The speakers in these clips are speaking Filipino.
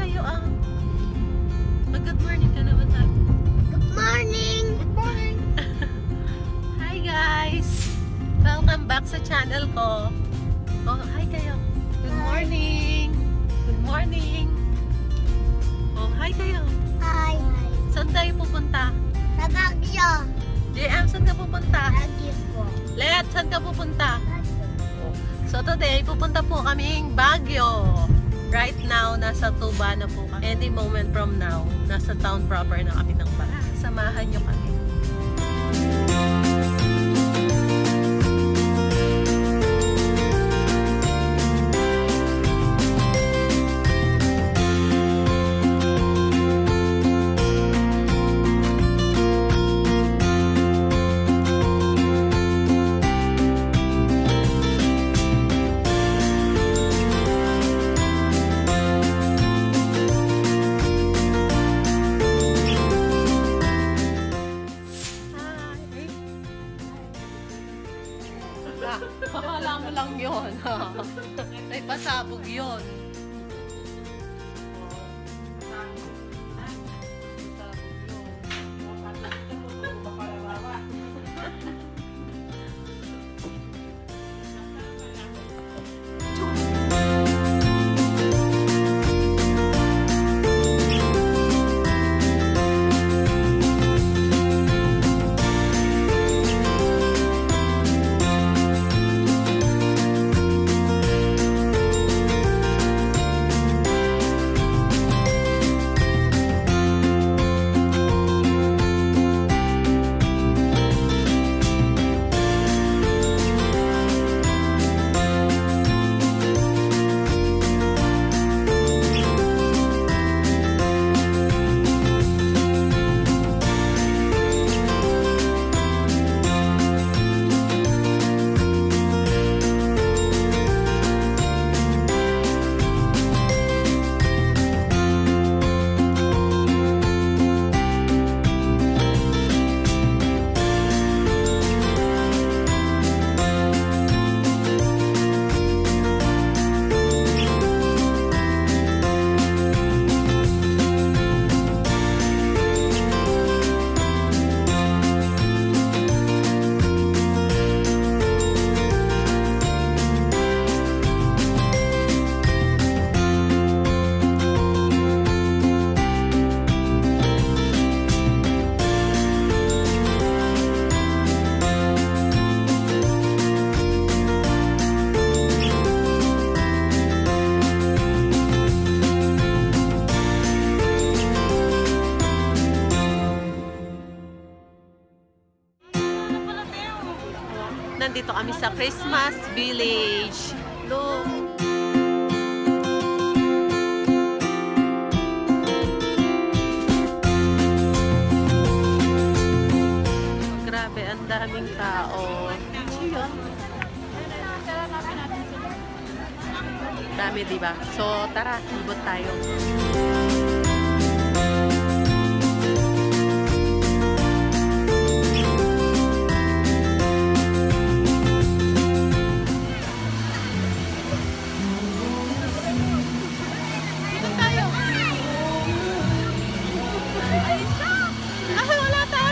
tayo Mag-good morning ka naman tayo. Good morning! Good morning! Hi guys! Welcome back sa channel ko. Oh, hi kayo. Good morning! Good morning! Oh, hi kayo. Hi! Saan tayo pupunta? Sa Baguio! JM, saan ka pupunta? Baguio po. Let, saan ka pupunta? So today, pupunta po kaming Baguio. Right now, nasa Tuba na po kami. Any moment from now, nasa town proper na kami ng Baguio. Samahan nyo kami. Akala mo lang yun. Ay, pasabog yun. Nandito kami sa Christmas Village. Look! Grabe, ang daming tao. Dami, diba? So, tara, ibot tayo.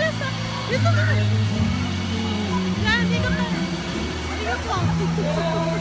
Dito ka! Yan, dito ka! Dito ka!